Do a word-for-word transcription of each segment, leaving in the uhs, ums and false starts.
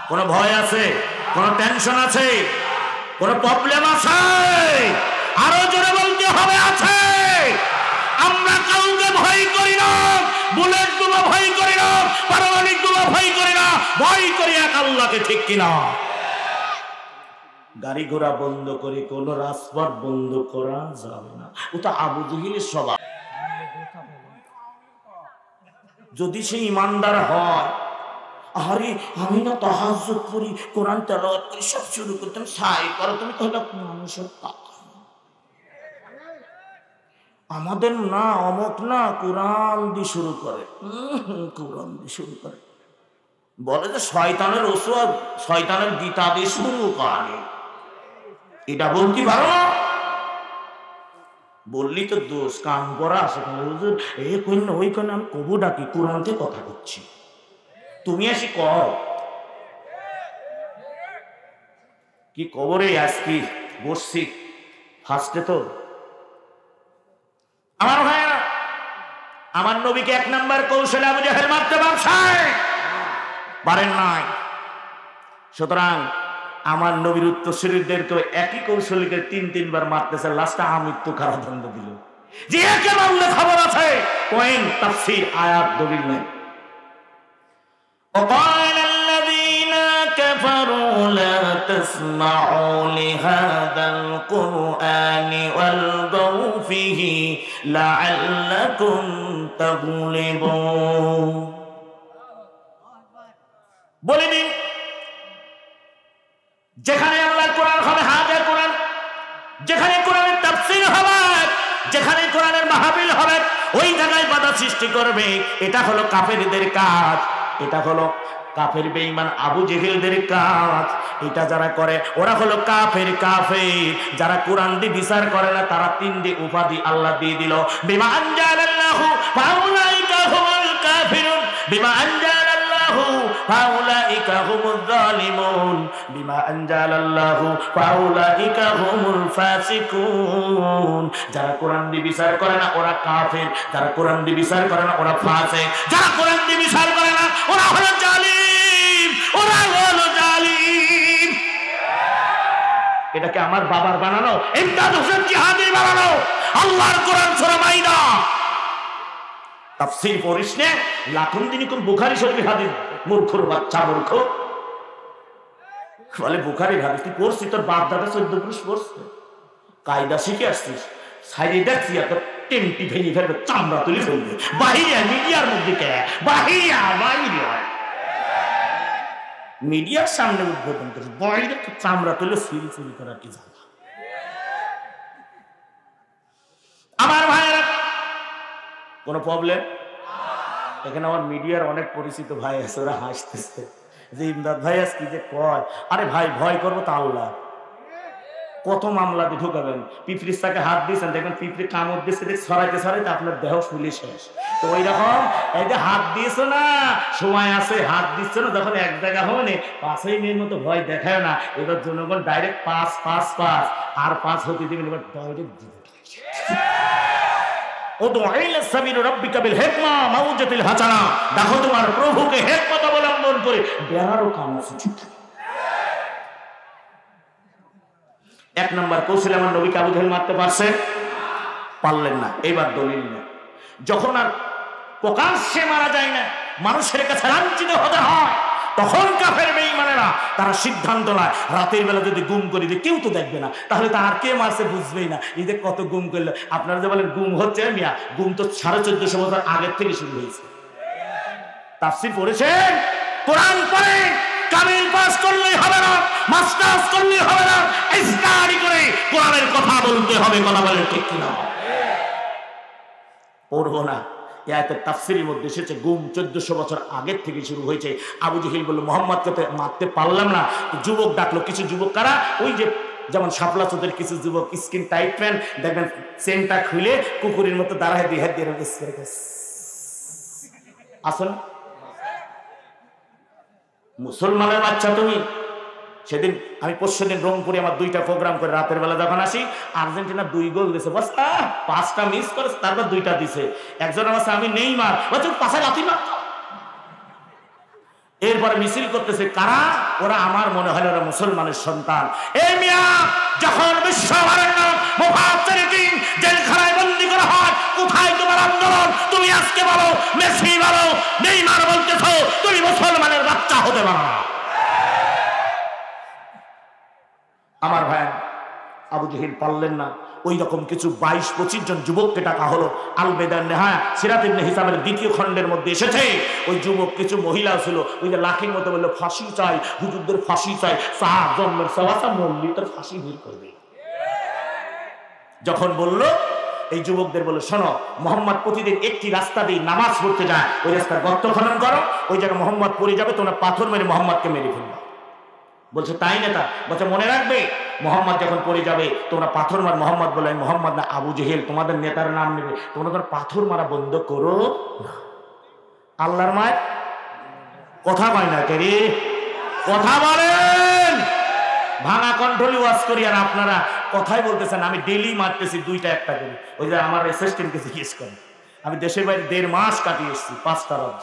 কোনো ভয় আছে? কোনো টেনশন আছে? কোনো প্রবলেম আছে? আরো জোরে বলতে হবে আছে। আমরা কাউকে ভয় করি না, বুলেট বোমা ভয় করি না, পারমাণবিক বোমা ভয় করি না, ভয় করি এক আল্লাহকে, ঠিক কিনা? গাড়ি ঘোড়া বন্ধ করে কোন রাজপথ বন্ধ করা যাবে না। ও তো আবু জেহেলের স্বভাব। যদি সে ইমানদার হয়, আরে আমি না তাহাজ্জুদ করি, কোরআন তেলাওয়াত করি, সব শুরু করতাম, সাই করো তুমি, তাহলে মানুষের টাকা আমাদের না, অমুক না, কোরআন দিয়ে শুরু করে, কোরআন দিয়ে শুরু করে, বলে যে শয়তানের ওষুধ, শয়তানের গীতা দিয়ে শুরু করে। এটা বলতে পারো না? বললি তো দোষ, কান করা আসে, এই কই না ওই কানে আমি কবু ডাকি, কোরআন থেকে কথা বলছি, তুমি আসি কও কি কবরে আজকে বসছি ফার্স্টে। তো আমার ভাইরা, আমার নবীকে এক নাম্বার কৌশলে আবু জাহেল মারতে পারছে, পারেন নাই। সুতরাং আমার নবীর উত্তরসূরিদেরকে একই কৌশলীকে তিন তিনবার মারতেছে, লাস্টে আমৃত্যু কারাদণ্ড দিল। যে একে মারলে খবর আছে, পয়েন্ট তাফসীর আয়াত দলিল নেই। وقال الذين كفروا لا تسمعوا لهذا القرآن والغوا فيه لعلكم تغلبون। বলে দিন, যেখানে আল্লাহর কোরআন হবে, হাজার কোরআন, যেখানে কোরআনের তাফসীর হবে, যেখানে কোরআনের মাহফিল হবে, ওই জায়গায় বাধা সৃষ্টি করবে, এটা হলো কাফেরদের কাজ, এটা হলো কাফের বেঈমান আবু জেহেলদের কাজ। এটা যারা করে ওরা হলো কাফের কাফের। যারা কোরআন দিয়ে বিচার করে না, তারা তিনটি উপাধি আল্লাহ দিয়ে দিল। বিমা আনজালাল্লাহু ফাউলাইকা হুমুল কাফিরুন, বিমা আনজালাল্লাহু ফাউলাইকা হুমুজ জালিমুন, বিমা আনজালাল্লাহু ফাউলাইকা হুমুল ফাসিকুন। যারা কোরআন দিয়ে বিচার করে না ওরা কাফের, যারা কোরআন দিয়ে বিচার করে না ওরা ফাসিক, যারা কোরআন দিয়ে বিচার করে না ওরা হলো জালিম, ওরা হলো জালিম। এটা কি আমার বাবার বানানো? ইমদাদ হোসেন জিহাদির বানানো? আল্লাহর কোরআন সূরা মাইদা। তাফসীর পড়িস না, লাখুন দিনিকুম বুখারী শরীফ হাদিস। মূর্খর বাচ্চা, মূর্খ বলে বুখারীর হাদিস তুই পড়ছিস, তোর বাপ দাদা চোদ্দ পুরুষ পড়ছে, কায়দা শিখে আসছিস, সাইডে দেখছি এত টেমটি ভেঙে ফেলবে, চামড়া তুলে ফেলবে। বাহিরে মিডিয়ার মধ্যে কে বাহিরে বাইরে মিডিয়ার সামনে উদ্বোধন করিস, বাইরে তো চামড়া তুলে ফিরি ফিরি করা কি জানা। আমার ভাইয়েরা, কোনো প্রবলেম? এখানে আমার মিডিয়ার অনেক পরিচিত ভাই আছে, ওরা হাসতেছে যে ইমদাদ ভাই আজ কি যে কয়। আরে ভাই, ভয় করবো তা আল্লাহ। কত মামলা দিয়ে ঢুকাবেন? পিঁপড়ির চাকে হাত দিয়েছেন, দেখবেন পিঁপড়ি কামড় দিচ্ছে, দেখ ছড়াইতে ছড়াইতে আপনার দেহ ফুলে শেষ। তো ওই রকম এই যে হাত দিয়েছো না, সময় আছে, হাত দিচ্ছ না, যখন এক জায়গা হবে পাঁচই মেয়ের মতো ভয় দেখায় না। এবার জনগণ ডাইরেক্ট পাঁচ পাঁচ পাঁচ আর পাঁচ হতে দিবেন, এবার ডাইরেক্ট দিবে। দেখো তোমার প্রভুকে হিকমত অবলম্বন করে বেড়ারও কাম আছে। এক নম্বর কৌশলে আমার নবীকে আবু জাহেল মারতে পারছে, পারলেন না। এবার দলিল না, যখন আর প্রকাশ্যে মারা যায় না, মানুষের কাছে লাঞ্ছিত হতে হয়, তখন কাফের বেঈমানেরা তারা সিদ্ধান্ত নেয় রাতের বেলা যদি গুম করি যে কেউ তো দেখবে না, তাহলে তার কে মারছে বুঝবেই না। এই যে কত গুম করলো, আপনারা যে বলেন গুম হচ্ছে, মিয়া গুম তো সাড়ে চোদ্দশো বছর আগের থেকে শুরু হয়েছে। তাফসীর পড়েছেন, কোরআন পড়েন, কামিল পাস করলেই হবে না, মাস্টার্স করলেই হবে না, স্টাডি করে কোরআনের কথা বলতে হবে। কথা বলেন ঠিক কিনা? পড়বো না। আয়াতের তাফসীরের মধ্যে এসেছে গুম চোদ্দশো বছর আগের থেকে শুরু হয়েছে। আবু জেহেল বলল মোহাম্মদকে তো মারতে পারলাম না, যুবক ডাকলো। কিছু যুবক কারা? ওই যে যেমন শাপলা চোদের কিছু যুবক, স্কিন টাইট প্যান্ট, দেখবেন চেনটা খুলে কুকুরের মতো দাঁড়ায় দিয়ে হাত দিয়ে আসল। মুসলমানের বাচ্চা তুমি। সেদিন আমি পরশু দিন রংপুরে আমার দুইটা প্রোগ্রাম করে রাতের বেলা যখন আসি, আর্জেন্টিনা দুই গোল দিছে, বস পাঁচটা মিস করেছে, তারপর দুইটা দিছে। একজন আমার আমি নেইমার, বলছে পাশে লাথি মারতো। এরপরে মিছিল করতেছে কারা? ওরা আমার মনে হয় ওরা মুসলমানের সন্তান। এই মিয়া যখন বিশ্ববরেণ্য মুফাসসিরিন জেলখানায় বন্দী করা হয়, কোথায় তোমার আন্দোলন? তুমি আজকে বলো মেসি বলো নেইমার বলতেছো তুমি মুসলমানের বাচ্চা হতে পারো না। আমার ভাই আবু জেহেল পারলেন না। ওই রকম কিছু বাইশ পঁচিশ জন যুবককে ডাকা হলো। আল বেদার নেহায়া সিরাত ইবনে হিসামের দ্বিতীয় খণ্ডের মধ্যে এসেছে। ওই যুবক কিছু মহিলা ছিল, ওই যে লাঠির মতো বললো ফাঁসি চাই, হুজুরদের ফাঁসি চাই, সাহা জন্মের সওয়াসা মল্লি তোর ফাঁসি বের করবে। যখন বলল এই যুবকদের বলে শোনো, মোহাম্মদ প্রতিদিন একটি রাস্তা দিয়ে নামাজ পড়তে যায়, ওই রাস্তার গর্ত খনন করো, ওই জায়গায় মোহাম্মদ পড়ে যাবে, তোমরা পাথর মেরে মোহাম্মদকে মেরে ফেলবে। বলছে তাই নেতা? বলছে মনে রাখবে মোহাম্মদ যখন পড়ে যাবে তোমরা পাথর মার। মোহাম্মদ বলে মোহাম্মদ না আবু জেহেল, তোমাদের নেতার নাম নেবে, তোমরা তখন পাথর মারা বন্ধ করো না। আল্লাহর মায় কথা কয় না কে? কথা বলেন। ভাঙা কন্ট্রোলি ওয়াজ করি আর আপনারা কথাই বলতেছেন। আমি ডেলি মারতেছি দুইটা একটা করে। ওই যে আমার অ্যাসিস্ট্যান্টকে জিজ্ঞেস করেন, আমি দেশের বাইরে দেড় মাস কাটিয়ে এসেছি, পাঁচটা রাজ্য।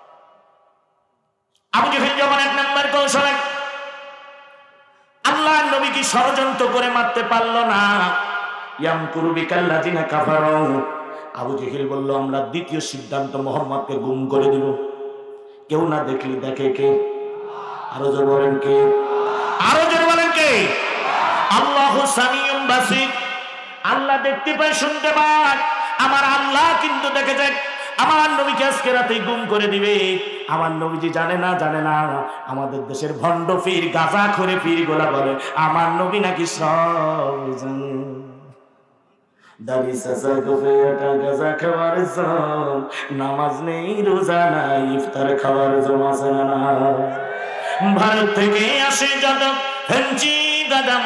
আবু জেহেল যখন এক নম্বর কৌশলে আল্লাহ নবীকে ষড়যন্ত্র করে মারতে পারল না, ইয়ামকুরু বিকাল্লাযিনা কাফারু, আবু জেহেল বলল আমরা দ্বিতীয় সিদ্ধান্ত মোহাম্মদকে গুম করে দিব। কেউ না দেখলি দেখে কে? আরো জোরে বলেন কে? আরো জোরে বলেন কে? আল্লাহু সামিউম বাসীর, আল্লাহ দেখতে পায় শুনতে পায়। আমার আল্লাহ কিন্তু দেখে যায় আমার নবীকে আজকে রাতে গুম করে দিবে। আমার নবীজি জানে না জানে না আমাদের দেশের ভণ্ড পীর গাজা করে পীর গোলা বলে আমার নবী নাকি সব জানে। দাড়ি চাচা গোফেটা গাজা খাওয়ার জম, নামাজ নেই রোজা নাই ইফতার খাওয়ার জম আছে না। ভারত থেকে আসে যত ফেঞ্চি গাদাম,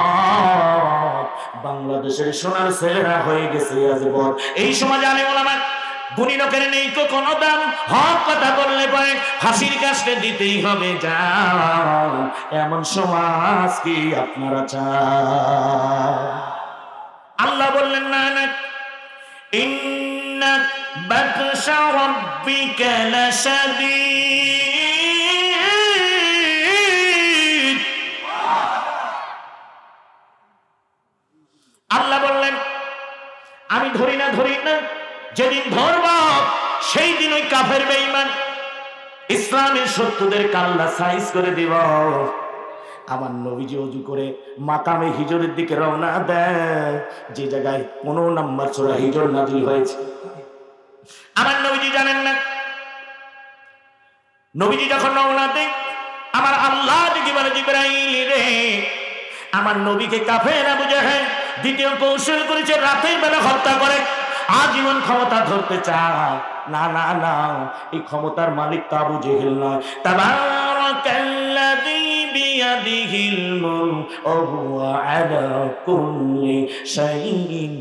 বাংলাদেশের সোনার ছেলেরা হয়ে গেছে আজ বল। এই সমাজে আমি ওলামা গুণী লোকের নেই তো কোনো দাম, হক কথা বললে পরে ফাঁসির কাছে দিতেই হবে জান। এমন সমাজ কি আপনারা চান? আল্লাহ বললেন না না, ইন্না বাতশা রাব্বিকা লাশাদীদ। আল্লাহ বললেন আমি ধরি না ধরি না, যেদিন ধরব সেই দিন ওই কাফের বেঈমান ইসলামের শত্রুদের কাল্লা সাইজ করে দিব। আমার নবীজি ওযু করে মাকামে হিজরের দিকে রওনা দেয়, যে জায়গায় পনেরো নম্বর সূরা হিজর নাযিল হয়েছে। আমার নবীজি জানেন না, নবীজি যখন রওনা দেয় আমার আল্লাহ দিকে বলে জিবরাইল রে, আমার নবীকে কাফের আবু জেহেল দ্বিতীয় কৌশল করেছে, রাতের বেলা হত্যা করে আজীবন ক্ষমতা ধরতে চায়। না না না, এই ক্ষমতার মালিক তো আবু জেহেল নয়। তাবারাকাল্লাযী বিয়াদিহিল মুলকু ওয়া হুয়া আলা কুল্লি শাইইন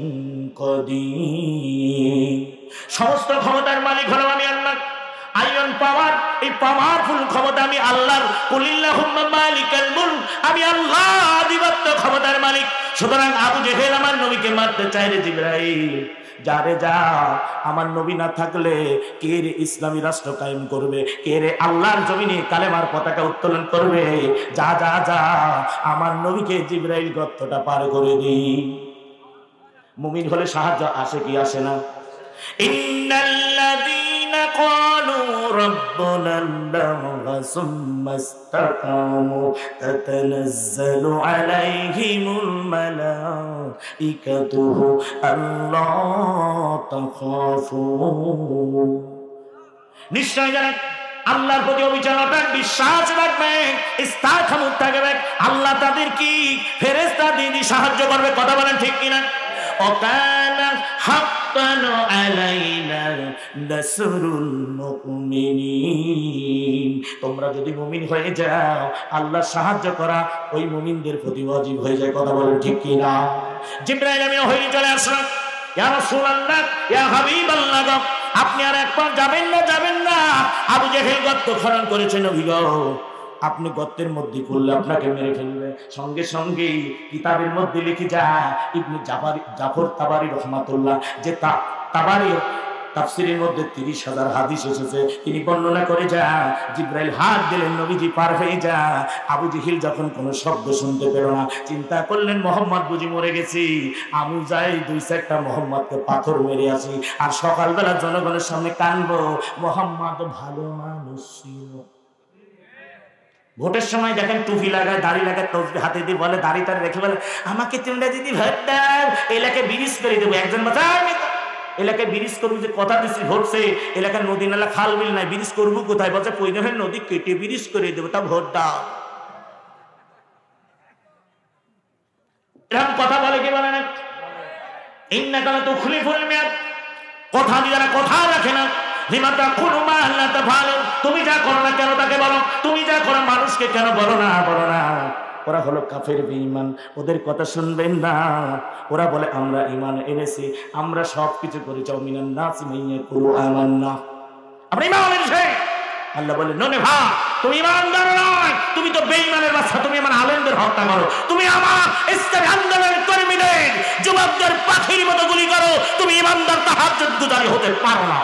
কাদির। সমস্ত ক্ষমতার মালিক হলো আমি আল্লাহ। আইয়ন পাওয়ার, এই পাওয়ারফুল ক্ষমতা আমি আল্লাহর। কুলিল্লাহুম্মা মালিকাল মুলক, আমি আল্লাহ আধিপত্য ক্ষমতার মালিক। সুতরাং আবু জেহেল আমার নবীকে মারতে চায় রে জিবরাইল, যারে যা, আমার নবী না থাকলে কে রে ইসলামী রাষ্ট্র কায়েম করবে? কে রে আল্লাহর জমিনে কালেমার পতাকা উত্তোলন করবে? যা যা যা, আমার নবীকে জিবরাইল গর্তটা পার করে দিই। মুমিন হলে সাহায্য আসে কি আসে না? ইন্নাল্লাযীনা ক্বালু রাব্বুনাল্লাহু সুম্মা ইসতাকামু তাতানাজ্জালু আলাইহিমুল মালাইকাতু আল্লা তাখাফু। নিশ্চয় যারা আল্লাহর প্রতি অবিচলতা বিশ্বাস রাখবে, ইস্তাকামু থাকবে, আল্লাহ তাদের কি ফেরেশতা দিয়ে সাহায্য করবে। কথা বলেন ঠিক কিনা? ওয়াকানা হাক্কান আলাইনা নাসরুল মুমিনিন। তোমরা যদি মুমিন হয়ে যাও, আল্লাহ সাহায্য করা ওই মুমিনদের প্রতি ওয়াজিব হয়ে যায়। কথা বলেন ঠিক কি না? জিবরাইল আমিন হয়ে চলে আসলেন, ইয়া রাসূলুল্লাহ ইয়া হাবিবাল্লাহ, আপনি আর একবার যাবেন না যাবেন না? আবু জেহেল গর্ত খনন করেছে নবী গো, আপনি গর্তের মধ্যে করলে আপনাকে মেরে ফেলবে। সঙ্গে সঙ্গে কিতাবের মধ্যে লিখে যায় ইবনে জাফর জাফর তাবারি রহমাতুল্লাহ, যে তা তাবারি তাফসীরের মধ্যে তিরিশ হাজার হাদিস এসেছে, তিনি বর্ণনা করে যা জিবরাইল হাত দিলেন, নবীজি পার হয়ে যা। আবু জেহেল যখন কোনো শব্দ শুনতে পেল না, চিন্তা করলেন মোহাম্মদ বুঝি মরে গেছি, আমি যাই দুই চারটা মোহাম্মদকে পাথর মেরে আসি, আর সকালবেলা জনগণের সামনে কানবো মোহাম্মদ ভালো মানুষ ছিল। ভোটের সময় দেখেন টুপি লাগায়, দাড়ি লাগায়, তসবিহ হাতে দিয়ে বলে, দাড়ি তাড়ি রেখে বলে আমাকে তোমরা যদি ভোট দাও এলাকায় ব্রিজ করে দেবো। একজন বাঁচায় এলাকায় ব্রিজ করবো, যে কথা দিচ্ছি ভোটছে, এলাকার নদী নালা খাল বিল নাই, ব্রিজ করবো কোথায়? বলছে পৈনহের নদী কেটে ব্রিজ করে দেবো, তা ভোট দাও। এরকম কথা বলে কি বলে না? ইন্নাকা তুখলিফুল মিয়াদ, কথা দিয়ে না, কথা রাখে না। লিমাতা কুলু মা লা তাফালুন, তুমি যা করো না কেন তাকে বলো, তুমি যা করো মানুষকে কেন বলো না, বলো না। ওরা হলো কাফের বেঈমান, ওদের কথা শুনবেন না। ওরা বলে আমরা ঈমান এনেছি, আমরা সব কিছু করি, চাও মিনান নাসি মাইয়াকুলু আমান্না, আমরা ঈমান এনেছি। আল্লাহ বলে ননে ভাই তুমি ঈমানদার নয়, তুমি তো বেঈমানের বাচ্চা, তুমি আমার আলেমদের হত্যা করো, তুমি আমার ইসলামী আন্দোলনের কর্মীদের যুবকদের পাখির মতো গুলি করো, তুমি ঈমানদার তাহাজ্জুদ গুজারি হতে পারো না।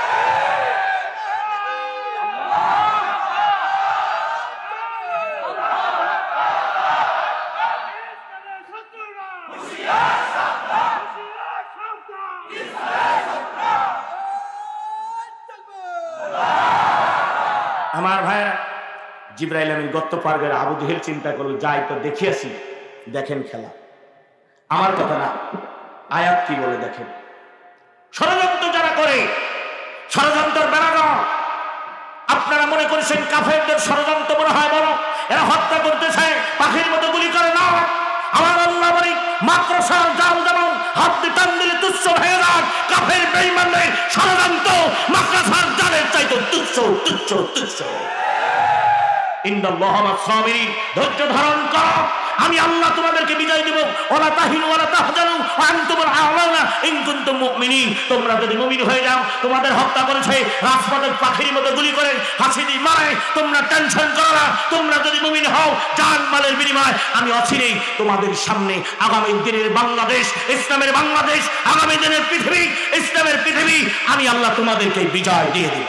আমার ভাইরা, জিবরাইল আমিন গর্ত পার করে আবু জেহেল চিন্তা করলো যাই তো দেখে আসি। দেখেন খেলা, আমার কথা না, আয়াত কি বলে দেখেন। ষড়যন্ত্র যারা করে, ষড়যন্ত্র বেড়ানো, আপনারা মনে করেছেন কাফেরদের ষড়যন্ত্র মনে হয় বড়, এরা হত্যা করতেছে, পাখির মতো গুলি করে না। আমার আল্লাহ বলে মাদ্রাসার জাল যেমন হাত দিয়ে টান দিলে তুচ্ছ হয়ে যায়, কাফের বেঈমানদের ষড়যন্ত্র মাদ্রাসার জালের চাইতে তুচ্ছ তুচ্ছ তুচ্ছ। ইন্নাল্লাহা মা'আস সাবিরিন, ধৈর্য ধারণ করো, আমি আল্লাহ তোমাদেরকে বিজয় দেব। ওয়ালা তাহিনু ওয়ালা তাহজানু ওয়া আনতুমুল আ'লাউনা ইন কুনতুম মুমিনিন, তোমরা যদি মুমিন হয়ে যাও, তোমাদের হত্যা করেছে রাজপথে পাখির মতো গুলি করে হাসি দিয়ে মারে, তোমরা টেনশন করো না, তোমরা যদি মুমিন হও জান মালের বিনিময় আমি অচিরেই তোমাদের সামনে আগামী দিনের বাংলাদেশ, ইসলামের বাংলাদেশ, আগামী দিনের পৃথিবী, ইসলামের পৃথিবী, আমি আল্লাহ তোমাদেরকে বিজয় দিয়ে দেব।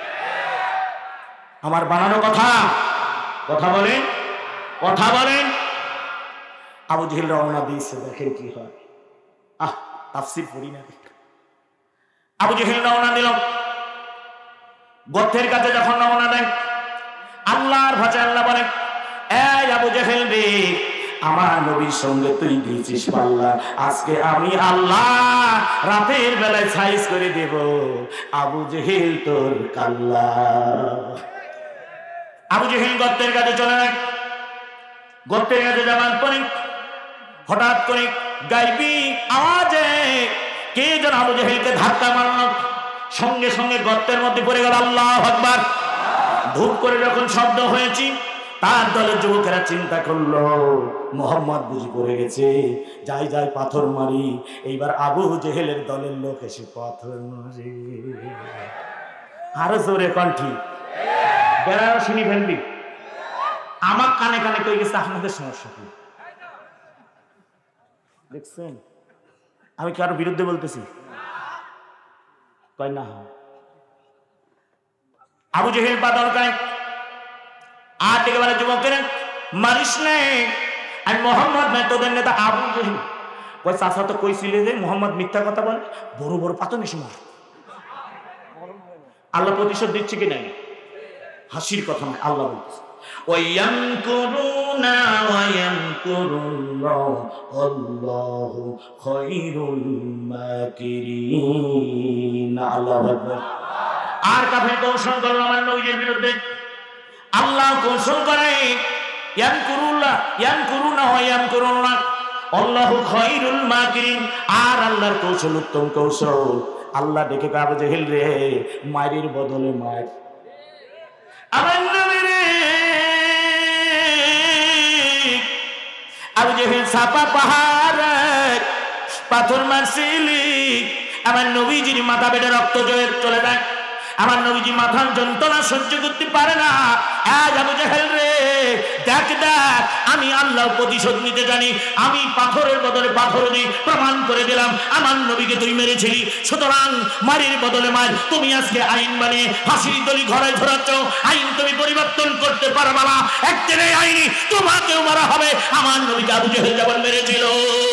আমার বানানো কথা, কথা বলেন, কথা বলেন। আবু জেহেল রওনা দিয়েছে, দেখেন কি হয়। আহ তাফসীর পড়ি না। আবু জেহেল রওনা দিল, গর্তের কাছে যখন রওনা দেয়, আল্লাহর ভাষায় আল্লাহ বলেন এই আবু জেহেল রে, আমার নবীর সঙ্গে তুই দিয়েছিস পাল্লা, আজকে আমি আল্লাহ রাতের বেলায় সাইজ করে দেব আবু জেহেল তোর কাল্লা। আবু জেহেল গর্তের কাছে চলে যায়, গর্তের কাছে যাওয়ার পরে হঠাৎ করে গাইবি আওয়াজে কে যেন আবু জেহেলকে ধাক্কা মারল, সঙ্গে সঙ্গে গর্তের মধ্যে পড়ে গেল। আল্লাহু আকবার। ধূপ করে যখন শব্দ হয়েছে, তার দলের যুবকেরা চিন্তা করলো মোহাম্মদ বুঝি পড়ে গেছে, যাই যাই পাথর মারি। এইবার আবু জেহেলের দলের লোক এসে পাথর মারে। আরো জোরে কণ্ঠি, বেড়াও শুনি ফেলবি। আমার কানে কানে কই গেছে আপনাদের সমস্যা কি দেখছেন? আমি কারো বিরুদ্ধে বলতেছি কয় না। আবু জেহেল বাদল কায় আর থেকে বলে যুবকের মারিস নেই, আমি মোহাম্মদ নাই তোদের নেতা আবু জেহেল। কয় চাচা তো কইছিলে যে মোহাম্মদ মিথ্যা কথা বলে, বড় বড় পাতো নেশি মার। আল্লাহ প্রতিশোধ দিচ্ছে কি নাই? হাসির কথা নয়, আল্লাহ বলতেছে ওয়ায়ামকুরুনা ওয়ায়ামকুরুল্লাহ আল্লাহু খায়রুল মাকিরিন। আল্লাহু আকবার। আর কাফের কৌশল করলো আমার নবীর বিরুদ্ধে, আল্লাহ কৌশল করে ইয়ামকুরুল্লাহ ইয়ামকুরুনা ওয়ায়ামকুরুল্লাহ আল্লাহু খায়রুল মাকিরিন। আর আল্লাহর কৌশল উত্তম কৌশল। আল্লাহ ডেকে আবু জেহেল রে, মায়ের বদলে মার। আমার নবীর আবু জেহেল ছাপা পাহাড় পাথর মারছিলি, আমার নবীজির মাথা বেটে রক্ত চলে যায়। আমার নবীজি মাথার যন্ত্রণা সহ্য করতে পারে না। আজ আবু জেহেল রে, দেখ দেখ আমি আল্লাহ প্রতিশোধ নিতে জানি, আমি পাথরের বদলে পাথর দিই, প্রমাণ করে দিলাম আমার নবীকে তুই মেরেছিলি, সুতরাং মারির বদলে মার। তুমি আজকে আইন বানিয়ে হাসির দলি ঘরে ধরাচ্ছ, আইন তুমি পরিবর্তন করতে পারবে না। একদিনে আইনি তোমাকেও মারা হবে। আমার নবীকে আবু জেহেল যেমন মেরেছিল,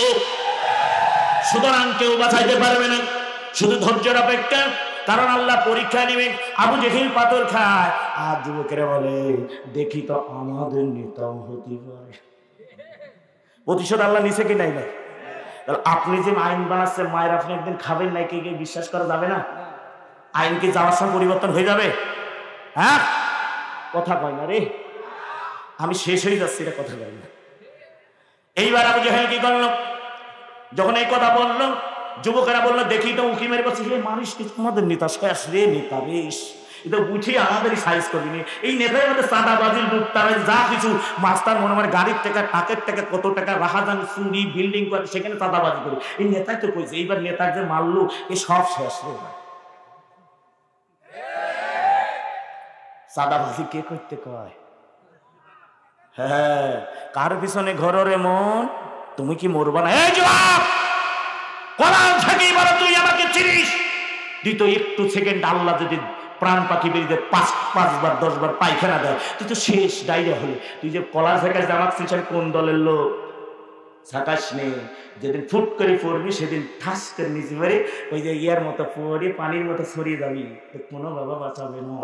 সুতরাং কেউ বাঁচাইতে পারবে না, শুধু ধৈর্যের অপেক্ষা। কারণ আল্লাহ পরীক্ষা নেবেন। আবু জেহেল পাথর খায়, আর যুবকেরা বলে দেখি তো আমাদের নেতাও হতে পারে। প্রতিশোধ আল্লাহ নিছে কি নাই? নাই। আপনি যে আইন বানাচ্ছেন, মায়ের আপনি একদিন খাবেন নাই, কে কে বিশ্বাস করা যাবে না? আইন কি যাওয়ার সময় পরিবর্তন হয়ে যাবে? হ্যাঁ, কথা কয় না রে, আমি শেষ হয়ে যাচ্ছি, এটা কথা কয় না। এইবার আবু জেহেল কি করলো? যখন এই কথা বললো, যুবকেরা বললো দেখি তো উকি মেরে বলছে, হে মানুষ কিছু আমাদের নেতা শেষ রে, নেতা বেশ এটা বুঝি আমাদেরই সাইজ করিনি। এই নেতাই আমাদের চাঁদাবাজির লুটতারাজ যা কিছু মাস্টার মনে মানে গাড়ির টাকা, টাকের টাকা, কত টাকা রাহাজান চুরি বিল্ডিং করে সেখানে চাঁদাবাজি করে, এই নেতাই তো কইছে। এইবার নেতা যে মারলো, এ সব শেষ রে। চাঁদাবাজি কে করতে কয়? হ্যাঁ, কার পিছনে ঘরে মন, তুমি কি মরবা না? এই জবাব কোরআন থেকেই বলো, তুই আমাকে চিনিস? দ্বিতীয় একটু সেকেন্ড আল্লাহ যদি প্রাণ পাখি বেরিয়ে পাঁচ পাঁচবার দশবার পায়খানা দেয়, তুই তো শেষ, ডাইরিয়া হলে। তুই যে কলা ঝাঁকাস জামাচ্ছিস, কোন দলের লোক ঝাঁকাস নেই। যেদিন ফুট করে পড়বি সেদিন ঠাস করে নিচে মেরে ওই যে ইয়ার মতো পড়ে পানির মতো ছড়িয়ে যাবি, কোনো বাবা বাঁচাবে না।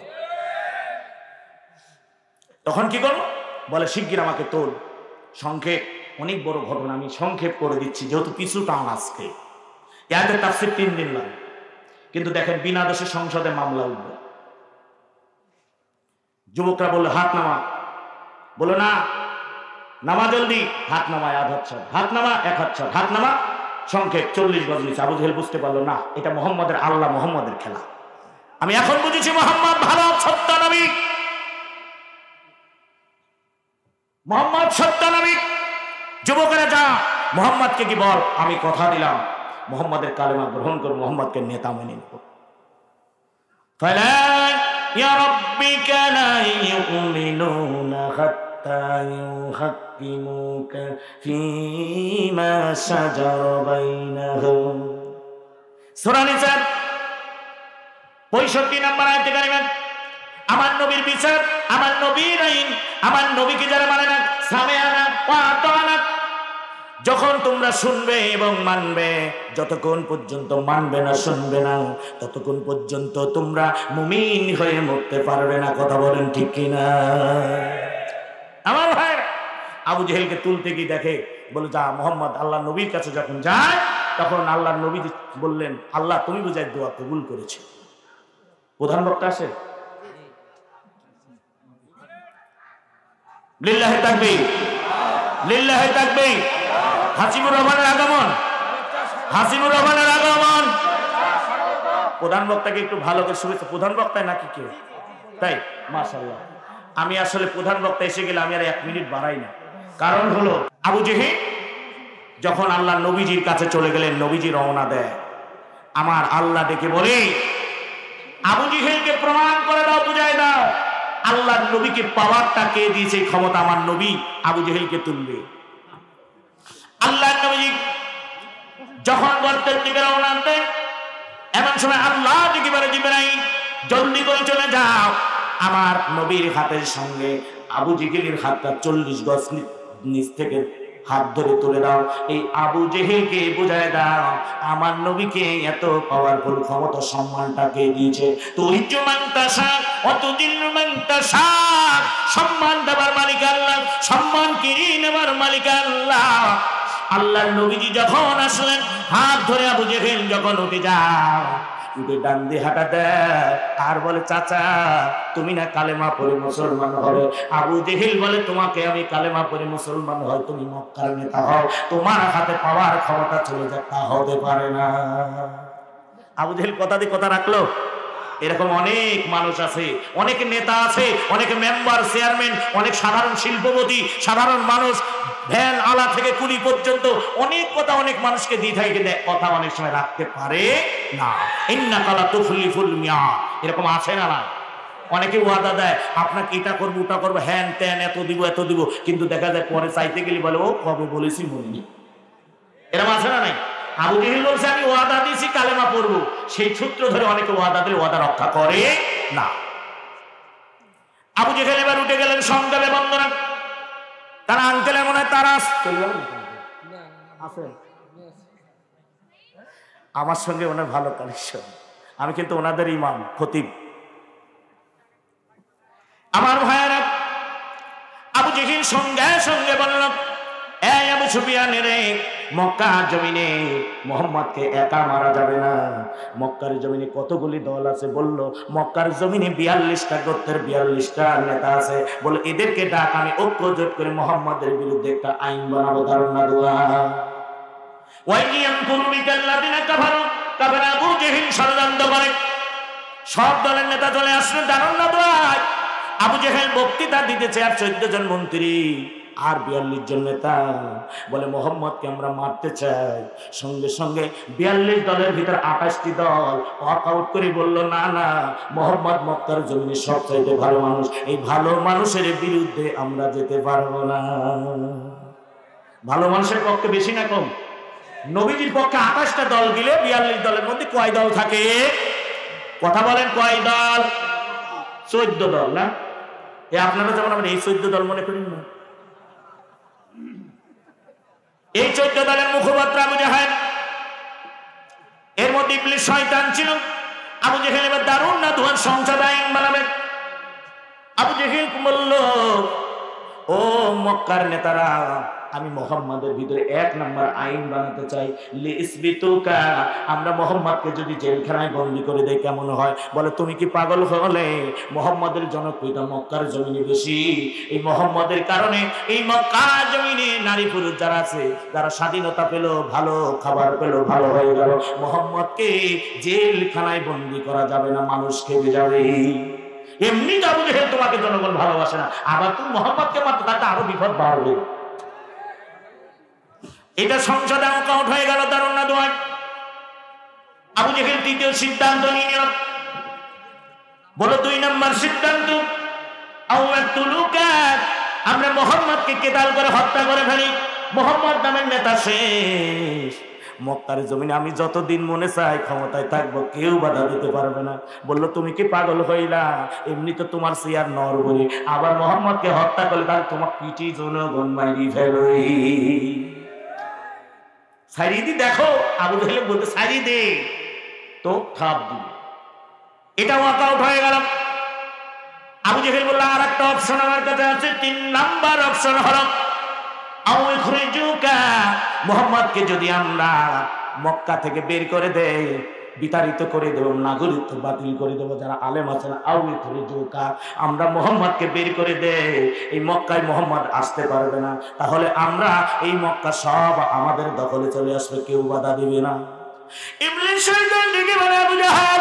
তখন কি করবো? বলে শিগগির আমাকে তোল। সংক্ষেপ, অনেক বড় ঘটনা, আমি সংক্ষেপ করে দিচ্ছি যেহেতু কিছু টান আজকে। ইয়াদের তাফসীর তিন দিন লাগে, কিন্তু দেখেন বিনা দোষে সংসদে মামলা উঠবে। যুবকরা বললো হাত নামা, বলো না নামা জলদি, হাত নামায় আধ হাত ছাড়, হাত নামা এক হাত ছাড়, হাত নামা। সংক্ষেপ চল্লিশ গজ নিচে। আবু জেহেল বুঝতে পারলো না এটা মোহাম্মদের আল্লাহ মোহাম্মদের খেলা। আমি এখন বুঝেছি মোহাম্মদ ভালো সত্য নবী, মোহাম্মদ সত্য নবী। যুবকেরা যা মোহাম্মদকে কি বল, আমি কথা দিলাম মোহাম্মদের কালেমা গ্রহণ করে মোহাম্মদকে নেতা মেনে নেব। ফালা ইয়ারাব্বিকা লা ইউমিনুনা হাত্তা ইউহাক্কিমুকা ফীমা শাজারা বাইনাহুম। সূরা নিসা পঁয়ষট্টি নম্বর আয়াতে কারিমা। আমার নবীর বিচার, আমার নবীর আইন, আমার নবীকে যারা মানে না, সামিআনা ওয়া আতানা, যখন তোমরা শুনবে এবং মানবে, যতক্ষণ পর্যন্ত মানবে না শুনবে না ততক্ষণ পর্যন্ত তোমরা মুমিন হয়ে মরতে পারবে না। কথা বলেন ঠিক কিনা? আমার ভাই আবু জেহেলকে তুলতে গিয়ে দেখে, বলে যা মোহাম্মদ আল্লাহ নবীর কাছে যখন যায়, তখন আল্লাহ নবী বললেন আল্লাহ তুমি বুঝাই দোয়া কবুল করেছে। প্রধান বক্তা আসে, লিল্লাহি তাকবীর, লিল্লাহি তাকবীর। হাসিবুর রহমানের আগমন, হাসিবুর রহমানের আগমন। প্রধান বক্তাকে একটু ভালো করে শুভেচ্ছা। প্রধান বক্তায় নাকি কেউ? তাই মাশাআল্লাহ। আমি আসলে প্রধান বক্তা এসে গেলে আমি আর এক মিনিট বাড়াই না। কারণ হলো আবু জেহেল যখন আল্লাহ নবীজির কাছে চলে গেলেন, নবীজি রওনা দেয়, আমার আল্লাহ ডেকে বলে আবু জেহেলকে প্রমাণ করে দাও, বুঝাই দাও আল্লাহর নবীকে পাওয়ারটা কে দিয়েছে, ক্ষমতা আমার নবী আবু জেহেলকে তুলবে। আল্লাহর নবী যখন গর্তের দিকে রওনা দেন, এমন সময় আল্লাহ ডেকে বলে জিবরাইল জলদি করে চলে যাও, আমার নবীর হাতের সঙ্গে আবু জেহেলের হাতটা চল্লিশ গজ নিচ থেকে হাত ধরে তুলে দাও, এই আবু জেহেলকে বুঝায় দাও আমার নবীকে এত পাওয়ারফুল ক্ষমতা সম্মানটাকে দিয়েছে। তুই জুমান্তাসা অত জিন্নুমান্তাসা, সম্মান দেবার মালিক আল্লাহ, সম্মান কিনে নেবার মালিক আল্লাহ। আল্লাহর নবীজি যখন আসলেন, হাত ধরে আবু জেহেল যখন উঠে যাও, উঠে ডান দিয়ে হাঁটা দেয় আর বলে চাচা তুমি না কালেমা পড়ে মুসলমান হবে। আবু জেহেল বলে তোমাকে আমি কালেমা পড়ে মুসলমান হয়, তুমি মক্কার নেতা হও, তোমার হাতে পাওয়ার ক্ষমতা চলে যায়, তা হতে পারে না। আবু জেহেল কথা দিয়ে কথা রাখলো। এরকম অনেক মানুষ আছে, অনেক নেতা আছে, অনেক মেম্বার চেয়ারম্যান, অনেক সাধারণ শিল্পপতি, সাধারণ মানুষ, ভ্যান আলা থেকে কুলি পর্যন্ত অনেক কথা অনেক মানুষকে দিয়ে থাকে, কিন্তু কথা অনেক সময় রাখতে পারে না। ইন্নাকা লা তুখলিফুল মিয়াদ, এরকম আছে না? না অনেকে ওয়াদা দেয় আপনাকে এটা করবো ওটা করবো হ্যান ত্যান এত দিব এত দিব, কিন্তু দেখা যায় পরে চাইতে গেলে বলে ও কবে বলেছি বলিনি। এরকম আছে না নাই? আবু জেহেল বলছে আমি ওয়াদা দিয়েছি কালেমা পড়বো, সেই সূত্র ধরে অনেকে ওয়াদা দিলে ওয়াদা রক্ষা করে না। আবু জেহেল এবার উঠে গেলেন সংগ্রামে বন্দনা। তারা আঙ্কেলের মনে হয় তারা আমার সঙ্গে ওনার ভালো কানেকশন, আমি কিন্তু ওনাদের ইমাম খতিব। আমার ভাইয়েরা আবু জেহেল সঙ্গে সঙ্গে বলল এই আবু সুফিয়ান রে, মক্কা জমিনে মোহাম্মদকে একা মারা যাবে না। মক্কার জমিনে কতগুলি দল আছে? বলল মক্কার জমিনে বিয়াল্লিশটা গোত্রের বিয়াল্লিশটা নেতা আছে। বলে এদেরকে ডাক, আমি ঐক্য জোট করে মোহাম্মদের বিরুদ্ধে একটা আইন বানাবো। দারুন না দোয়া ওয়াইয়াম কুরবিকাল্লাযিনা কাফারু, কাফারা আবু জেহেল ষড়যন্ত্র করে সব দলের নেতা চলে আসলো। দারুন না দোয়া আবু জেহেল বক্তৃতা দিতেছে আর চোদ্দ জন মন্ত্রী আর বিয়াল্লিশ জন নেতা বলে মোহাম্মদকে আমরা মারতে চাই। সঙ্গে সঙ্গে বিয়াল্লিশ দলের ভিতর আঠাশটি দল ওয়াকআউট করে বলল না না, মোহাম্মদ মক্কার জমিনে সবচাইতে ভালো মানুষ, এই ভালো মানুষের বিরুদ্ধে আমরা যেতে পারবো না। ভালো মানুষের পক্ষে বেশি না কম? নবীজির পক্ষে আঠাশটা দল গেলে বিয়াল্লিশ দলের মধ্যে কয় দল থাকে? কথা বলেন, কয় দল? চোদ্দ দল না? এ আপনারা যেমন আমরা এই চোদ্দ দল মনে করেন না, এই চোদ্দ দলের মুখপাত্র আবু জেহেল, এর মধ্যে ইবলিস শয়তান ছিল। আবু জেহেল এবার দারুন না দুয়ার সংসদ আইন বানাবে। আবু জেহেল বলল ও মক্কার নেতারা, আমি মোহাম্মদের ভিতরে এক নম্বর আইন বানাতে চাই, লিসবিতুকা, আমরা মোহাম্মদকে যদি জেলখানায় বন্দী করে দেই কেমন হয়? বলে তুমি কি পাগল হলে? মোহাম্মদের জনপ্রিয়তা মক্কার জমিনে বেশি, এই মোহাম্মদের কারণে এই মক্কার জমিনে নারী পুরুষ যারা আছে, যারা স্বাধীনতা পেল, ভালো খাবার পেল, ভালো হয়ে গেল, মোহাম্মদকে জেলখানায় বন্দী করা যাবে না, মানুষ খেয়ে যাবে। এমনি আবু জেহেল তোমাকে জনগণ ভালোবাসে না, আবার তুমি মোহাম্মদকে মারতে তাতে আরো বিপদ বাড়বে। এটা সংসদে আউট হয়ে গেল। দারুন না দোয়া আবু জেহেল তৃতীয় সিদ্ধান্ত নিয়ে নিল। বলো দুই নম্বর সিদ্ধান্ত, আমরা মোহাম্মদকে কেতাল করে হত্যা করে ফেলি, মোহাম্মদ নামের নেতা শেষ। মক্কার জমিনে আমি যতদিন মনে চাই ক্ষমতায় থাকবো, কেউ বাধা দিতে পারবে না। বললো তুমি কি পাগল হইলা? এমনি তো তোমার সিয়ার নরবরি, আবার মোহাম্মদকে হত্যা করলে তাহলে তোমার পিটি জনগণ মাইরি ফেলোই। সারি দি দেখো, আবু জেহেল বলতে সারি দে তো থাপ দি, এটা ওয়াকআউট হয়ে গেল। আবু জেহেল বলল আর একটা অপশন আমার কাছে আছে, তিন নাম্বার অপশন হলো মোহাম্মদকে যদি আমরা মক্কা থেকে বের করে দেই, বিতাড়িত করে দেব, নাগরিকত্ব বাতিল করে দেবো, যারা আলেম আছেন আউকা, আমরা মোহাম্মদকে বের করে দেই, এই মক্কায় মোহাম্মদ আসতে পারবে না, তাহলে আমরা এই মক্কা সব আমাদের দখলে চলে আসবে, কেউ বাধা দিবে না। ইবলিস শয়তান ডেকে বলে আবু জেহেল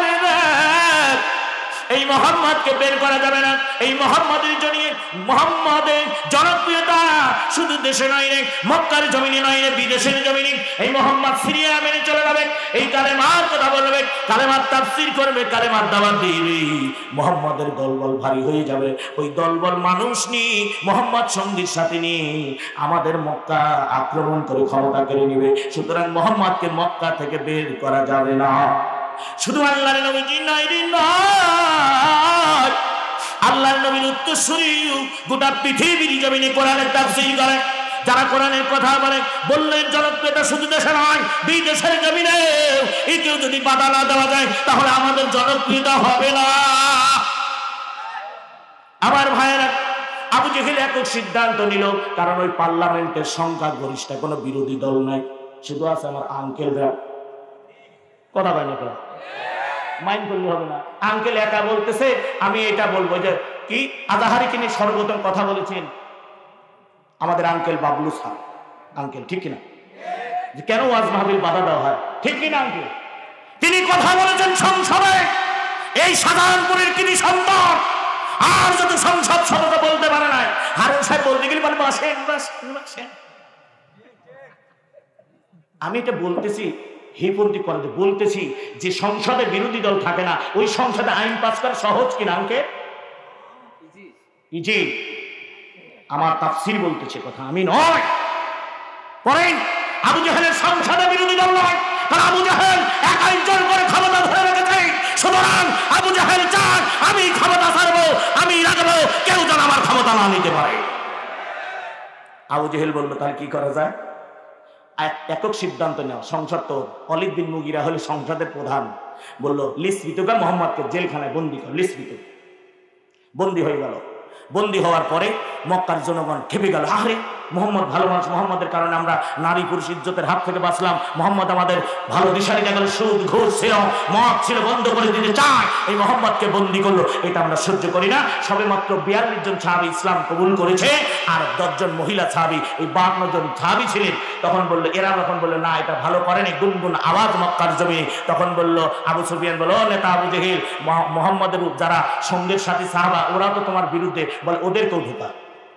এই মোহাম্মদকে বের করা যাবে না, এই মোহাম্মদের জন্য মোহাম্মদের জনপ্রিয়তা শুধু দেশে নয় রে, মক্কার জমিনে নয় রে, বিদেশের জমিনে এই মোহাম্মদ সিরিয়া মেনে চলে যাবে, এই কালেমার কথা বলবে, কালেমার তাফসীর করবে, কালেমার দাওয়াত দিবে, মোহাম্মদের দলবল ভারী হয়ে যাবে। ওই দলবল মানুষ নিয়ে মোহাম্মদ সঙ্গীর সাথে নিয়ে আমাদের মক্কা আক্রমণ করে ক্ষমতা কেড়ে নেবে। সুতরাং মোহাম্মদকে মক্কা থেকে বের করা যাবে না। শুধু আল্লাহর নবীজি নয় রে নয়, আল্লাহর নবীর উত্তরসূরি গোটা পৃথিবীর জমিনে কোরআনের তাফসীর করে, যারা কোরআনের কথা বলে, বললেন জনপ্রিয়তা শুধু দেশে নয় বিদেশের জমিনে, একেও যদি বাধা না দেওয়া যায় তাহলে আমাদের জনপ্রিয়তা হবে না। আমার ভাইয়েরা, আবু জেহেল একক সিদ্ধান্ত নিল, কারণ ওই পার্লামেন্টের সংখ্যা গরিষ্ঠ কোনো বিরোধী দল নাই, শুধু আছে আমার আঙ্কেলরা। কথা বলে না, মাইন্ড করলে হবে না। আঙ্কেল একা বলতেছে, আমি এটা বলবো যে কি আজাহারি কিনে সর্বপ্রথম কথা বলেছেন আমাদের আঙ্কেল বাবলু স্যার, আঙ্কেল ঠিক কিনা? যে কেন ওয়াজ মাহফিল বাধা দেওয়া হয়, ঠিক কিনা আঙ্কেল? তিনি কথা বলেছেন সংসদে, এই সাধারণপুরের তিনি সন্তান, আর যত সংসদ সদস্য বলতে পারে না, হারুন সাহেব বলতে গেলে বলে বসেন বসেন বসেন। আমি এটা বলতেছি হিপন্তি করে বলতেছি যে সংসদে বিরোধী দল থাকে না, ওই সংসদে আইন পাস করা সহজ কিনা আঙ্কে? জি, আমার তাফসীর বলতেছে কথা, আমি নয়। পড়েন, আবু জাহেলের সংসদে বিরোধী দল নয়, কারণ আবু জাহেল একাই জোর করে ক্ষমতা ধরে রেখেছে। সুতরাং আবু জাহেল চান আমি ক্ষমতা ছাড়বো, আমি রাখবো, কেউ যেন আমার ক্ষমতা না নিতে পারে। আবু জাহেল বলল তাহলে কি করা যায়? একক সিদ্ধান্ত নেওয়া, সংসদ তো ওয়ালিদ বিন মুগিরা হলে সংসদের প্রধান, বলল লিসবিতুকা মোহাম্মদকে জেলখানায় বন্দী কর। লিসবিতু বন্দী হয়ে গেল। বন্দী হওয়ার পরে মক্কার জনগণ খেপে গেল, আরে মোহাম্মদ ভালো মানুষ, মোহাম্মদের কারণে আমরা নারী পুরুষ ইজ্জতের হাত থেকে বাঁচলাম, মোহাম্মদ আমাদের ভালো দিশারি গেল, সুদ ঘুষ ছিল, মদ ছিল, বন্ধ করে দিতে চায়, এই মোহাম্মদকে বন্দী করলো, এটা আমরা সহ্য করি না। সবে মাত্র বিয়াল্লিশ জন সাহাবী ইসলাম কবুল করেছে, আর দশজন মহিলা সাহাবী, এই বান্ন জন সাহাবী ছিলেন। তখন বললো, এরা তখন বললো না এটা ভালো করেনি, গুনগুন আওয়াজ মক্কার জমি। তখন বললো আবু সুফিয়ান, বলো নেতা আবু জেহেল, মোহাম্মদের যারা সঙ্গের সাথী সাহাবা ওরা তো তোমার বিরুদ্ধে, বলে ওদেরকেও ঢোকা।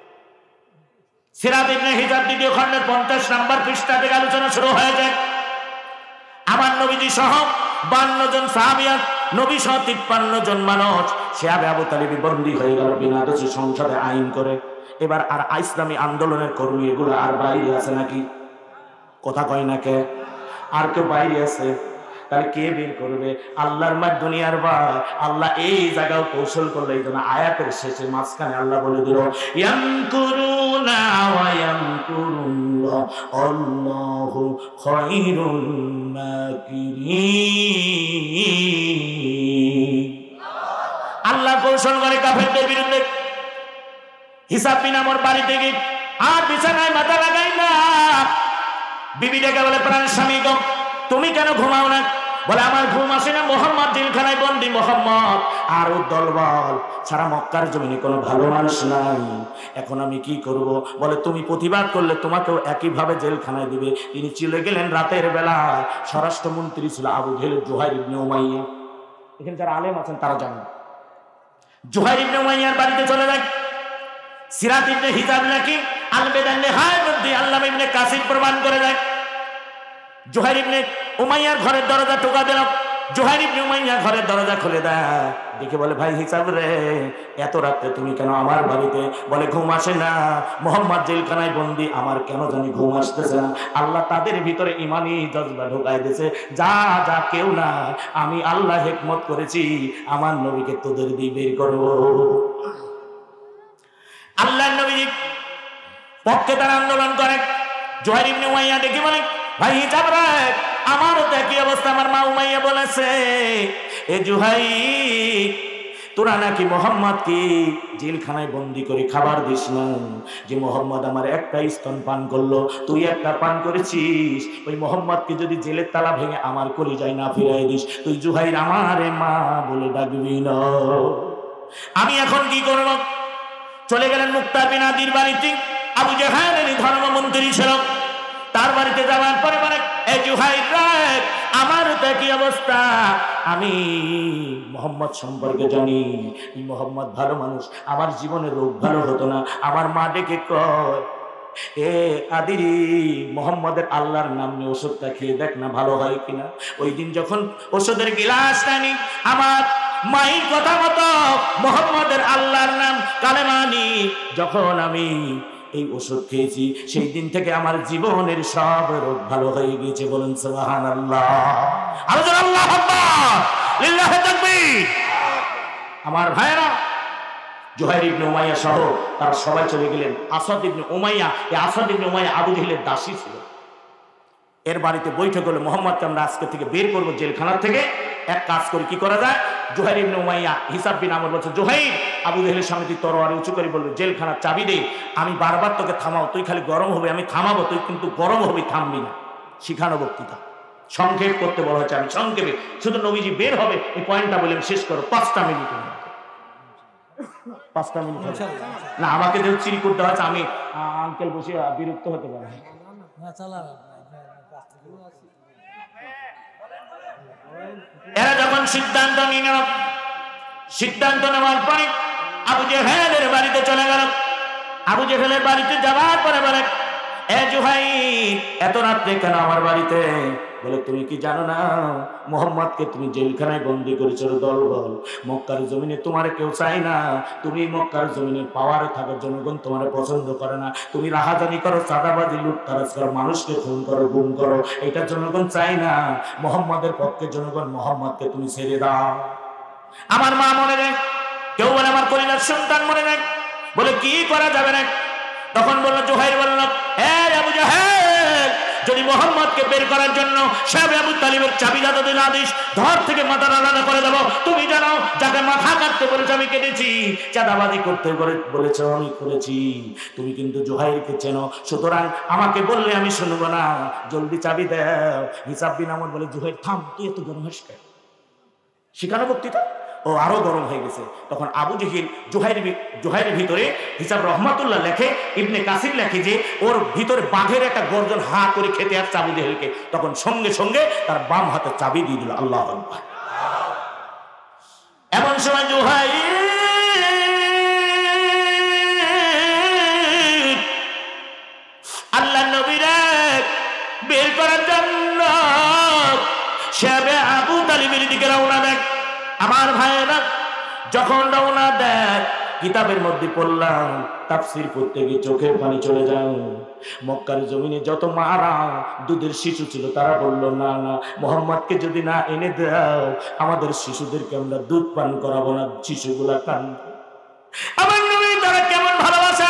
সিরাত ইবনে হিজার দ্বিতীয় খণ্ডের পঞ্চাশ নম্বর পৃষ্ঠা থেকে আলোচনা শুরু হয়ে যায়। আমার নবীজি সহ বান্ন জন সাহাবিয়া, নবী সহ তিপ্পান্ন জন মানুষ শিহাবে আবু তালিব বন্দী হয়ে গেল বিনা দোষে সংসদে আইন করে। এবার আর ইসলামী আন্দোলনের কর্মী এগুলো আর বাইরে আছে নাকি? কথা কয় না কে? আর কেউ বাইরে আছে? তাহলে কে বের করবে? আল্লাহর মার দুনিয়ার ভাই, আল্লাহ এই জায়গাও কৌশল করলো। এই জন্য আয়াতের শেষে মাঝখানে আল্লাহ বলে দিল, ইয়ামকুরুনা ওয়া ইয়ামকুরুল্লাহ আল্লাহু খায়রুল মাকিরিন। আল্লাহ কৌশল করে কাফেরদের বিরুদ্ধে। হিসাব বিন আমর বাড়ি থেকে আর বিছানায় মাথা লাগাই না। বিবি ডেকে বলে, প্রাণ স্বামী গো তুমি কেন ঘুমাও না? বলে আমার ঘুম আসে না, মোহাম্মদ জেলখানায় বন্দী, মোহাম্মদ আর ও দলবল সারা মক্কার জমিনে কোনো ভালো মানুষ নাই, এখন আমি কি করব? বলে তুমি প্রতিবাদ করলে তোমাকেও একইভাবে জেলখানায় দিবে। তিনি চলে গেলেন রাতের বেলা। স্বরাষ্ট্রমন্ত্রী ছিল Abu Jahl, Zuhair ibn Umayya. এখানে যারা আলেম আছেন তারা জানেন। জুহাইর ইবনে উমাইয়ার বাড়িতে চলে যায়। সিরাত ইবনে হিজাব নাকি আল বেদান নেহায় মধ্যে আল্লামা ইবনে কাসির প্রমাণ করে যায়। জুহাইর ইবনে উমাইয়ার ঘরের দরজা টোকা দিল। জুহাইর ইবনে উমাইয়া ঘরের দরজা খুলে দেয়, দেখে বলে ভাই হিসাব রে, এত রাতে তুমি কেন আমার বাড়িতে? বলে ঘুম আসে না, মোহাম্মদ জেলখানায় বন্দী, আমার কেন জানি ঘুম আসতেছে না। আল্লাহ তাদের ভিতরে ইমানি জজবা ঢোকাই দিয়েছে, যা যা কেউ না, আমি আল্লাহ হিকমত করেছি, আমার নবীকে তোদের দিয়ে বের করবো। আল্লাহর নবী পক্ষে তারা আন্দোলন করে। জুহাইর ইবনে উমাইয়া দেখে বলে, ভাই হিসাব রে, আমারও তো একই অবস্থা। আমার মা উমাইয়া বলেছে, এ জুহাইর তোরা নাকি মোহাম্মদ কি জেলখানায় বন্দি করে খাবার দিস না, যে মোহাম্মদ আমার একটা স্তন পান করলো, তুই একটা পান করেছিস, ওই মোহাম্মদকে যদি জেলের তালা ভেঙে আমার কলিজায় না ফিরাই দিস, তুই জুহাইর আমারে মা বলে ডাকবি না। আমি এখন কি করব? চলে গেলেন মুক্তার বিন আদির বাড়িতে। আবু জাহেলের ধর্মমন্ত্রী ছিল, তার বাড়িতে যাওয়ার পরে বলে, এ জুহাইর রাত, আমার তো কি অবস্থা, আমি মোহাম্মদ সম্পর্কে জানি, এই মোহাম্মদ ভালো মানুষ, আমার জীবনে রোগ ভালো হতো না। আমার মা ডেকে কয়, এ আদিরি, মোহাম্মদের আল্লাহর নাম নিয়ে ওষুধটা খেয়ে দেখ না ভালো হয় কিনা। ওই দিন যখন ওষুধের গিলাসটা নি, আমার মায়ের কথা মতো মোহাম্মদের আল্লাহর নাম কালেমা নি, যখন আমি এই ওষুধ খেয়েছি, সেই দিন থেকে আমার জীবনের সব রোগ ভালো হয়ে গিয়েছে। বলুন সুবহানাল্লাহ। আল্লাহু আকবার, লিল্লাহি তাকবীর। আমার ভাইরা, জুহাইর ইবনে উমাইয়া সহ তারা সবাই চলে গেলেন। আসাদ ইবনে উমাইয়া, এই আসাদ ইবনে উমাইয়া আবু জেহেলের দাসী ছিল। এর বাড়িতে বৈঠক হলো, মোহাম্মদকে আমরা আজকে থেকে বের করবো জেলখানার থেকে। এক কাজ করে কি করা যায়? জুহাইর ইবনে উমাইয়া হিসাব বিন আমর বলছে, জুহাইর, আবু জেহেলের সামনে তুই তরবারি উঁচু করে বলবি, জেলখানার চাবি দে, আমি বারবার তোকে থামাও, তুই খালি গরম হবে, আমি থামাবো, তুই কিন্তু গরম হবি, থামবি না। শিখানো বক্তৃতা, সংক্ষেপ করতে বলা হচ্ছে, আমি সংক্ষেপে শুধু নবীজি বের হবে এই পয়েন্টটা বলে শেষ করো। পাঁচটা মিনিট পাঁচটা মিনিট না, আমাকে যে চিরি করতে হচ্ছে, আমি আঙ্কেল বসে বিরক্ত হতে পারি। এরা যখন সিদ্ধান্ত নিয়ে নেওয়া, সিদ্ধান্ত নেওয়ার পরে আবু জেহেলের বাড়িতে চলে গেল। আবু জেহেলের বাড়িতে যাওয়ার পরে বলে, এ জুহাইর, এত রাত্রে কেন আমার বাড়িতে? বলে তুমি কি জানো না মুহাম্মদকে তুমি জেলখানায় বন্দী করেছো দলবল, মক্কার জমিনে তোমার কেউ চায় না, তুমি মক্কার জমিনে পাওয়ারে থাকার জনগণ তোমার পছন্দ করে না, তুমি রাহাজানি করো, চাঁদাবাজি, লুটতরাজ করো, মানুষকে খুন করো, গুম করো, এটা জনগণ চায় না। মুহাম্মাদের পক্ষে জনগণ, মুহাম্মদকে তুমি ছেড়ে দাও। আমার মা মনে নেই, কেউ বলে আমার কলিজার সন্তান মনে নেই, বলে কি করা যাবে না? তখন বললো, জুহাইর বলল, হে আবু জাহেল, যদি মুহাম্মদকে বের করার জন্য সাহেব আবু তালিবের চাবিটা যদি না দিস, ধর থেকে মাথা আলাদা করে দেবো। তুমি জানো যাকে মাথা কাটতে বলেছো আমি কেটেছি, চাঁদাবাজি করতে বলেছো আমি করেছি, তুমি কিন্তু জুহাইরকে চেনো, সুতরাং আমাকে বললে আমি শুনবো না, জলদি চাবি দাও। হিসাব বিন আমর বলে, জুহাইর থাম, তুই এত গরম হস কেন? শিখানো বক্তৃতা ও আরো গরম হয়ে গেছে। তখন আবু জেহিল জুহাইর জুহাইরের ভিতরে হিসাব রহমাতুল্লাহ লেখে, ইবনে কাসির লেখে যে ওর ভিতরে বাঘের একটা গর্জন হা করে খেতে আসছে আবু জেহিলকে, তখন সঙ্গে সঙ্গে তার বাম হাতে চাবি দিয়ে দিল। আল্লাহু আকবার। এমন সময় জুহাইর আল্লাহ নবীরে বের করার জন্য সাহেব আবু তালিবের দিকে রওনা দেয়। আমার ভাইয়েরা যখন রওনা দেয়, কিতাবের মধ্যে পড়লাম, তাফসীর পড়তে গিয়ে চোখের পানি চলে যায়। মক্কার জমিনে যত মারা দুধের শিশু ছিল তারা বলল, না না, মুহাম্মদকে যদি না এনে দাও আমাদের শিশুদেরকে আমরা দুধ পান করাবো না, শিশুগুলা কান্দে। আমার নবী তারা কেমন ভালোবাসা,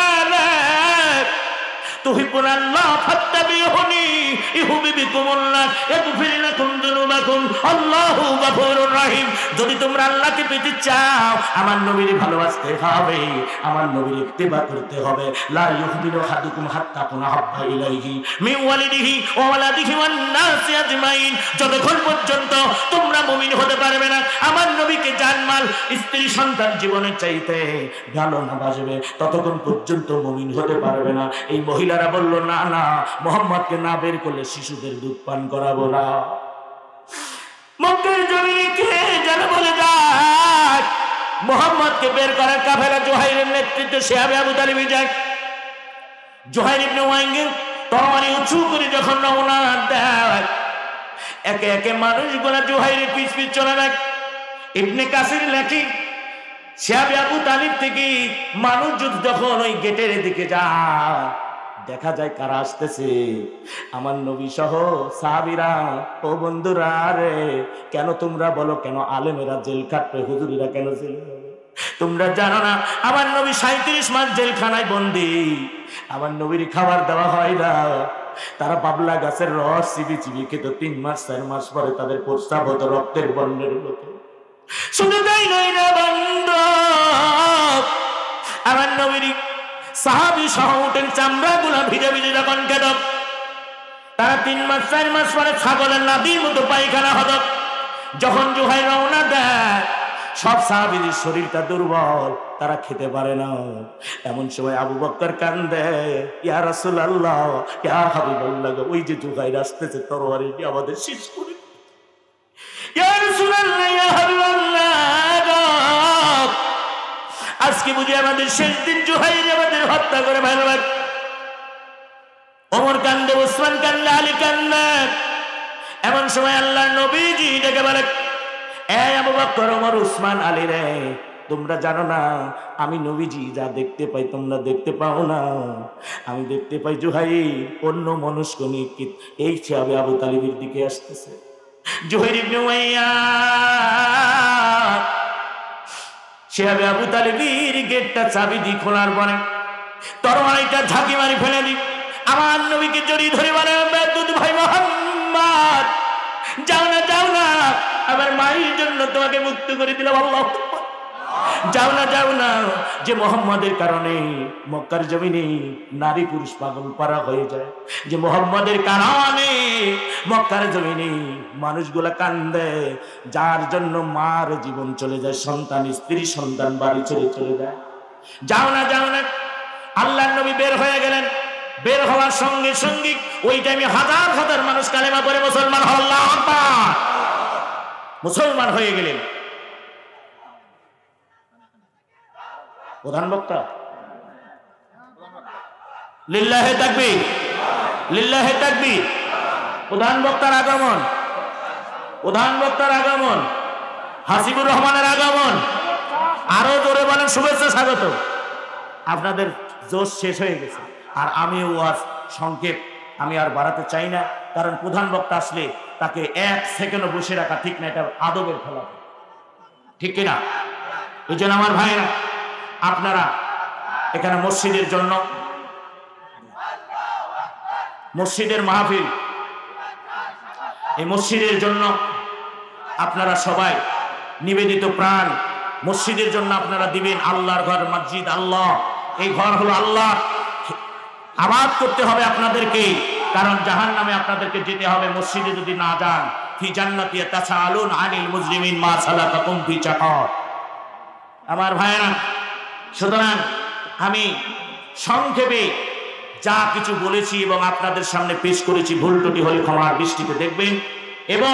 তুহিব্বুনাল্লাহ ফাত্তাবিউনি ইউহিব্বুকুমুল্লাহ ইয়াগফির লাকুম যুনুবাকুম আল্লাহু গফুরুর রহিম। যদি তোমরা আল্লাহকে পেতে চাও আমার নবীর ভালোবাসতে হবে, আমার নবীর ইত্তেবা করতে হবে। লা ইউমিনু আহাদুকুম হাত্তা কুনা হাব্বা ইলাইহি মিন ওয়ালিদিহি ওয়া ওয়ালাদিহি ওয়ান নাসি আজমাইন। যতক্ষণ পর্যন্ত তোমরা মুমিন হতে পারবে না, আমার নবীকে জানমাল স্ত্রী সন্তান জীবনের চাইতে ভালো না বাসবে, ততক্ষণ পর্যন্ত মুমিন হতে পারবে না। এই মহিলারা বলল, না না, মুহাম্মদকে না বের করলে শিশুদের দুধ পান করাবো না। মক্কার জমিনে কে যেন বলে যায় মুহাম্মদকে বের করার কাফেলা জুহাইরের নেতৃত্বে সাহেব আবু তালিব যায়। জুহাইর ইবনে ওয়াইঙ্গের তরবারি উঁচু করে যখন রওনা দেয়, একে একে মানুষগুলা জুহাইরের পিছ পিছ চলে যায়। ইবনে কাসির লেখে, সাহেব আবু তালিব থেকে মানুষ যখন ওই গেটের দিকে যায়, দেখা যায় কারা আসতেছে, আমার নবী সহ সাহাবীরা। ও বন্ধুরা রে, কেন তোমরা বলো, কেন আলেমেরা জেল কাটবে, হুজুরিরা কেন জেল যাবে? তোমরা জানো না আমার নবী সাঁইত্রিশ মাস জেলখানায় বন্দী, আমার নবীর খাবার দেওয়া হয় না, তারা বাবলা গাছের রস চিবি চিবি খেত, তিন মাস চার মাস পরে তাদের প্রস্রাব হতো রক্তের বন্যের মতো। শুধু তাই নয় না বন্ধ, আমার নবীর সাহাবী সহ উটের চামড়া গুলা ভিজে ভিজে যখন খেত, তারা তিন মাস চার মাস পরে ছাগলের নাদির মতো পায়খানা হতো। যখন জুহাইর রওনা দেয়, সব সাহাবীদের শরীরটা দুর্বল, তারা খেতে পারে না। এমন সময় আবু বকর কান্দে, ইয়া রাসূলুল্লাহ, ইয়া হাবিবাল্লাহ, ওই যে জুহাইর আসতেছে, তরবারি দিয়ে আমাদের শেষ করে। ইয়া রাসূলুল্লাহ, ইয়া হাবিবাল্লাহ, আজকে বুঝি আমাদের শেষ দিন, জুহাইর আমাদের হত্যা করে ভাইরাল। ওমর কান্দে, উসমান কান্দে, আলী কান্দে। এমন সময় আল্লাহর নবীজি ডেকে বলে, এ আবু বকর, ওমর, উসমান, আলী রে, তোমরা জানো না আমি নবীজি যা দেখতে পাই তোমরা দেখতে পাও না। আমি দেখতে পাই জুহাইর অন্য মনুষ্য নিয়ে এই সাহাবী আবু তালিবের দিকে আসতেছে। জুহাইর ইবনে উমাইয়া সাহাবী আবু তালিবের গেটটা চাবি দিয়ে খোলার পরে তরবারিটা ঝাঁকি মারি ফেলে দি, আমার নবীকে জড়িয়ে ধরে বলে, দুধ ভাই মুহাম্মদ, যাও না যাও না, আমার মায়ের জন্য তোমাকে মুক্ত করে দিলাম। আল্লাহু আকবার। যাও না যাও না, যে মুহাম্মাদের কারণে মক্কার জমিনে নারী পুরুষ পাগল পারা হয়ে যায়, যে মুহাম্মাদের কারণে মক্কার জমিনে মানুষগুলা কান্দে, যার জন্য মার জীবন চলে যায়, সন্তান স্ত্রী সন্তান বাড়ি ছেড়ে চলে যায়। যাও না যাও না। আল্লাহর নবী বের হয়ে গেলেন। বের হওয়ার সঙ্গে সঙ্গে ওই টাইমে হাজার হাজার মানুষ কালেমা পড়ে মুসলমান হল, আল্লাহু আকবার, মুসলমান হয়ে গেলেন। প্রধান বক্তা লিল্লাহে তাকবীর, লিল্লাহে তাকবীর। প্রধান বক্তার আগমন, প্রধান বক্তার আগমন, হাসিবুর রহমানের আগমন, আরো জোরে বলেন শুভেচ্ছা স্বাগত। আপনাদের জোশ শেষ হয়ে গেছে, আর আমি ওয়াজ সংক্ষেপ আমি আর বাড়াতে চাই না, কারণ প্রধান বক্তা আসলে তাকে এক সেকেন্ডও বসে রাখা ঠিক না, এটা আদবের খেলা, ঠিক কিনা? এই জন্য আমার ভাইরা, আপনারা এখানে মসজিদের জন্য, মসজিদের মাহফিল, এই মসজিদের জন্য আপনারা সবাই নিবেদিত প্রাণ, মসজিদের জন্য আপনারা দিবেন। আল্লাহর ঘর, মসজিদ আল্লাহ, এই ঘর হলো আল্লাহ, আবাদ করতে হবে আপনাদেরকে, কারণ জাহান্নামে আপনাদেরকে যেতে হবে মসজিদে যদি না যান। ফি জান্নাতি তাসাআলুন আনিল মুজরিমিন মা সালাকাকুম ফি সাকার। আমার ভাইরা, সুতরাং আমি সংক্ষেপে যা কিছু বলেছি এবং আপনাদের সামনে পেশ করেছি, ভুল ত্রুটি হলে ক্ষমার দৃষ্টিতে দেখবেন। এবং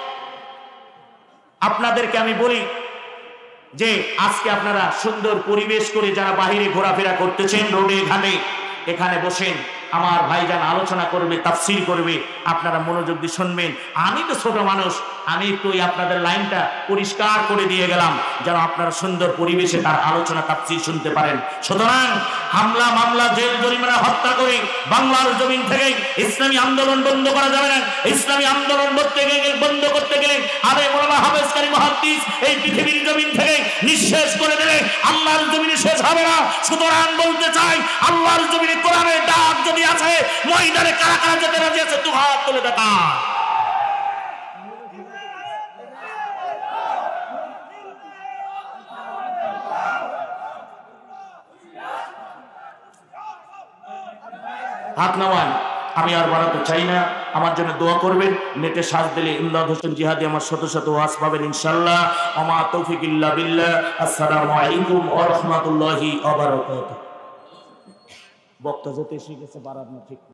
আপনাদেরকে আমি বলি যে আজকে আপনারা সুন্দর পরিবেশ করে যারা বাহিরে ঘোরাফেরা করতেছেন, রোডে ঘাটে, এখানে বসেন, আমার ভাইজান আলোচনা করবে, তাফসীর করবে, আপনারা মনোযোগ দিয়ে শুনবেন। আমি তো ছোট মানুষ, আমি একটু আপনাদের লাইনটা পরিষ্কার করে দিয়ে গেলাম যেন আপনারা সুন্দর পরিবেশে তার আলোচনা তাফসীর শুনতে পারেন। সুতরাং হামলা মামলা, জেল জরিমানা, হত্যা করে বাংলার জমিন থেকে ইসলামী আন্দোলন বন্ধ করা যাবে না। ইসলামী আন্দোলন করতে গেলে, বন্ধ করতে গেলে আলেম ওলামা হাফেজকারী মুহাদ্দিস এই পৃথিবীর জমিন থেকে নিঃশেষ করে দেবে, আল্লাহর জমিনে শেষ হবে না। সুতরাং বলতে চাই, আল্লাহর জমিনে কোরআনের ডাক যদি আছে, ময়দানে কারা কারা যেতে রাজি আছে, দু হাত তুলে দেখা। হাত নামান, আমি আর বাড়াতে চাই না। আমার জন্য দোয়া করবেন। নেটে সাজ দিলে ইমদাদ হোসেন জিহাদি আমার শত শত ওয়াজ পাবেন ইনশাআল্লাহ। ওমা তৌফিক ইল্লা বিল্লাহ। আসসালামু আলাইকুম ওয়া রাহমাতুল্লাহি ওয়া বারাকাতুহু। বক্তা যেতে শিখেছে বাড়ানো ঠিক।